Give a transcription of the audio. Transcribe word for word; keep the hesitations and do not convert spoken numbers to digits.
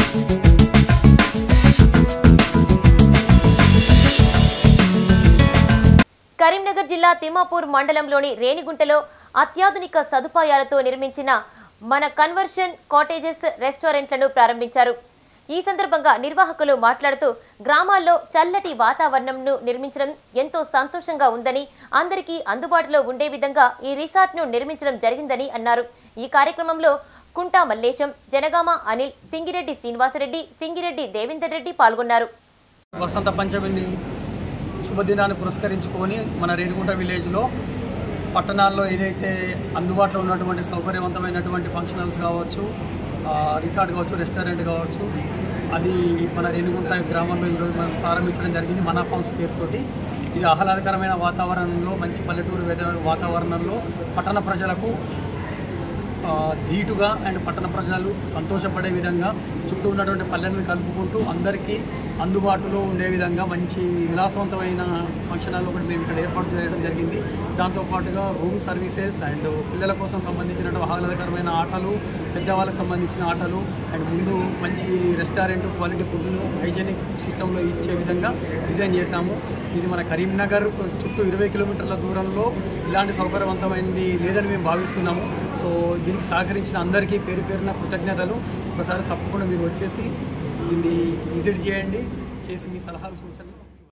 కరీంనగర్ జిల్లా తిమ్మాపూర్ మండలంలోని రేణిగుంటలో అత్యాధునిక సదుపాయాలతో నిర్మించిన మన కన్వర్షన్ కాటేజెస్ రెస్టారెంట్లను ప్రారంభించారు. ఈ సందర్భంగా నిర్వాహకులు మాట్లాడుతూ గ్రామాల్లో చల్లటి వాతావరణంను నిర్మించడం ఎంతో సంతోషంగా ఉందని, అందరికీ అందుబాటులో ఉండే విధంగా ఈ రిసార్ట్ను నిర్మించడం జరిగిందని అన్నారు. ఈ కార్యక్రమంలో కుంటా మల్లేశం, జనగామ అనిల్, సింగిరెడ్డి శ్రీనివాసరెడ్డి, సింగిరెడ్డి దేవేందర్ రెడ్డి పాల్గొన్నారు. వసంత పంచమిని శుభదినాన్ని పురస్కరించుకొని మన రేణిగుంట విలేజ్లో పట్టణాల్లో ఏదైతే అందుబాటులో ఉన్నటువంటి సౌకర్యవంతమైనటువంటి ఫంక్షన్ హాల్స్ కావచ్చు, రిసార్ట్ కావచ్చు, రెస్టారెంట్ కావచ్చు, అది మన రేణిగుంట గ్రామంలో ఈరోజు మనం ప్రారంభించడం జరిగింది. మనా ఫామ్స్ పేరుతోటి ఇది ఆహ్లాదకరమైన వాతావరణంలో, మంచి పల్లెటూరు వాతావరణంలో పట్టణ ప్రజలకు ధీటుగా అండ్ పట్టణ ప్రజలు సంతోషపడే విధంగా చుట్టూ ఉన్నటువంటి పల్లెలను కలుపుకుంటూ అందరికీ అందుబాటులో ఉండే విధంగా మంచి విలాసవంతమైన ఫంక్షన్ హాల్ ఒకటి మేము ఇక్కడ ఏర్పాటు చేయడం జరిగింది. దాంతోపాటుగా రూమ్ సర్వీసెస్ అండ్ పిల్లల కోసం సంబంధించినటువంటి ఆహ్లాదకరమైన ఆటలు, పెద్దవాళ్ళకి సంబంధించిన ఆటలు అండ్ ముందు మంచి రెస్టారెంట్ క్వాలిటీ ఫుడ్ను హైజీనిక్ సిస్టంలో ఇచ్చే విధంగా డిజైన్ చేశాము. ఇది మన కరీంనగర్ చుట్టూ ఇరవై కిలోమీటర్ల దూరంలో ఇలాంటి సౌకర్యవంతమైనది లేదని మేము భావిస్తున్నాము. సో దీనికి సహకరించిన అందరికీ పేరు పేరున కృతజ్ఞతలు. ఒకసారి తప్పకుండా మీరు వచ్చేసి దీన్ని విజిట్ చేయండి, చేసి మీ సలహాలు సూచనలు